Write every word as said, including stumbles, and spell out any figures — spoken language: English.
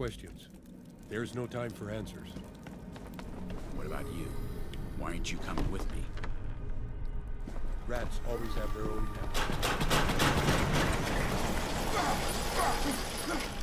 questions. There's no time for answers. What about you? Why aren't you coming with me? Rats always have their own path.